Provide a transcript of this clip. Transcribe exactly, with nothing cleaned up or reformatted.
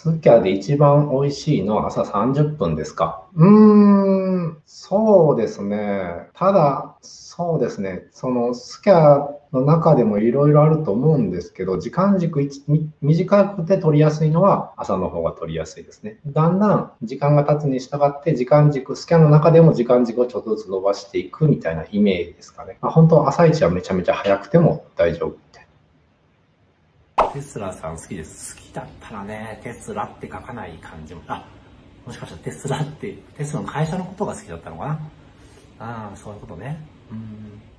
スキャで一番美味しいのは朝さんじゅっぷんですか？うーん、そうですね。ただ、そうですね。そのスキャの中でもいろいろあると思うんですけど、時間軸いちみ短くて取りやすいのは朝の方が取りやすいですね。だんだん時間が経つに従って時間軸、スキャの中でも時間軸をちょっとずつ伸ばしていくみたいなイメージですかね。まあ、本当朝一はめちゃめちゃ早くても大丈夫みたいな。 テスラさん好きです。好きだったらね、テスラって書かない感じも、あ、もしかしたらテスラって、テスラの会社のことが好きだったのかな。ああ、そういうことね。うん。